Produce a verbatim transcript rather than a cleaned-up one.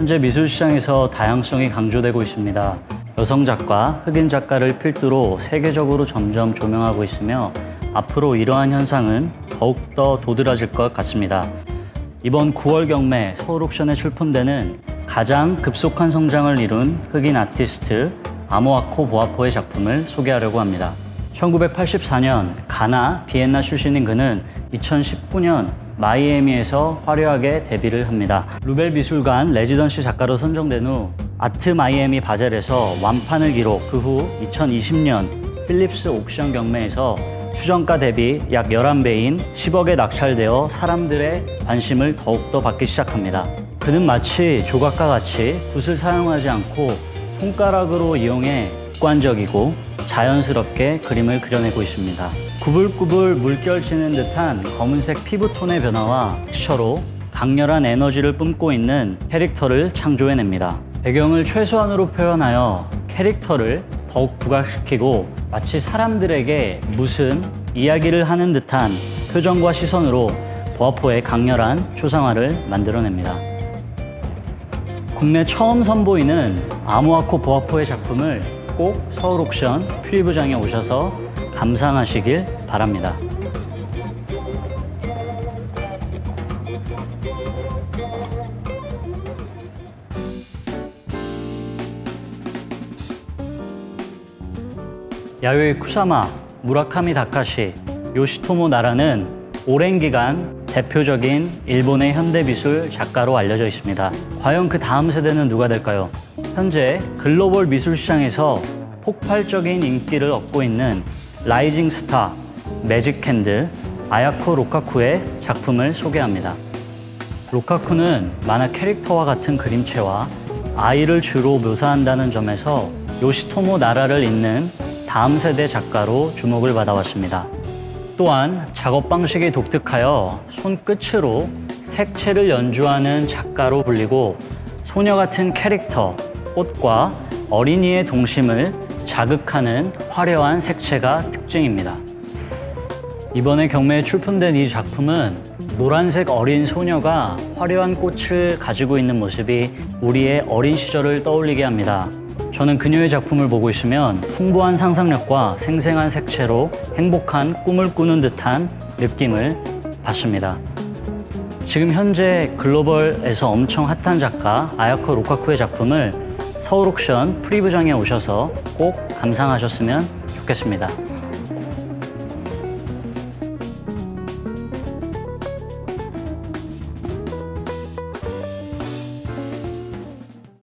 현재 미술시장에서 다양성이 강조되고 있습니다. 여성 작가, 흑인 작가를 필두로 세계적으로 점점 조명하고 있으며 앞으로 이러한 현상은 더욱더 도드라질 것 같습니다. 이번 구월 경매 서울옥션에 출품되는 가장 급속한 성장을 이룬 흑인 아티스트 아모아코 보아포의 작품을 소개하려고 합니다. 천구백팔십사 년 가나, 비엔나 출신인 그는 이천십구 년 마이애미에서 화려하게 데뷔를 합니다. 루벨 미술관 레지던시 작가로 선정된 후 아트 마이애미 바젤에서 완판을 기록, 그 후 이천이십 년 필립스 옥션 경매에서 추정가 대비 약 열한 배인 십억에 낙찰되어 사람들의 관심을 더욱더 받기 시작합니다. 그는 마치 조각과 같이 붓을 사용하지 않고 손가락으로 이용해 객관적이고 자연스럽게 그림을 그려내고 있습니다. 구불구불 물결치는 듯한 검은색 피부톤의 변화와 텍스처로 강렬한 에너지를 뿜고 있는 캐릭터를 창조해냅니다. 배경을 최소한으로 표현하여 캐릭터를 더욱 부각시키고 마치 사람들에게 무슨 이야기를 하는 듯한 표정과 시선으로 보아포의 강렬한 초상화를 만들어냅니다. 국내 처음 선보이는 아모아코 보아포의 작품을 꼭 서울옥션 퓨리부장에 오셔서 감상하시길 바랍니다. 야요이 쿠사마, 무라카미 다카시, 요시토모 나라는 오랜 기간 대표적인 일본의 현대미술 작가로 알려져 있습니다. 과연 그 다음 세대는 누가 될까요? 현재 글로벌 미술 시장에서 폭발적인 인기를 얻고 있는 라이징 스타, 매직 핸드, 아야코 로카쿠의 작품을 소개합니다. 로카쿠는 만화 캐릭터와 같은 그림체와 아이를 주로 묘사한다는 점에서 요시토모 나라를 잇는 다음 세대 작가로 주목을 받아왔습니다. 또한 작업 방식이 독특하여 손끝으로 색채를 연주하는 작가로 불리고 소녀 같은 캐릭터, 꽃과 어린이의 동심을 자극하는 화려한 색채가 특징입니다. 이번에 경매에 출품된 이 작품은 노란색 어린 소녀가 화려한 꽃을 가지고 있는 모습이 우리의 어린 시절을 떠올리게 합니다. 저는 그녀의 작품을 보고 있으면 풍부한 상상력과 생생한 색채로 행복한 꿈을 꾸는 듯한 느낌을 받습니다. 지금 현재 글로벌에서 엄청 핫한 작가 아야코 로카쿠의 작품을 서울옥션 퓨리부장에 오셔서 꼭 감상하셨으면 좋겠습니다.